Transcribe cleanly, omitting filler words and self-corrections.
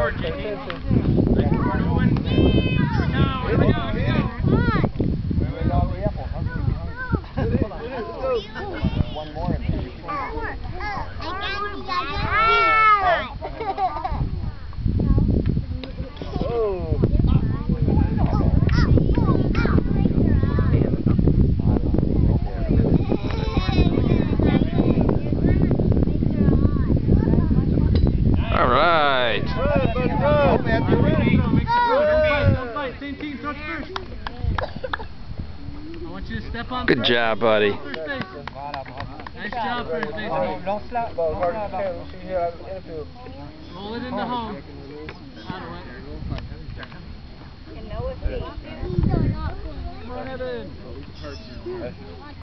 forward, JT. We're moving. Here we go. One more in there. All right. Don't fight. Same team, touch first. I want you to step on Good first. job, buddy. First base. Nice job, first base. Roll it into home. Out of it. Come on, Evan.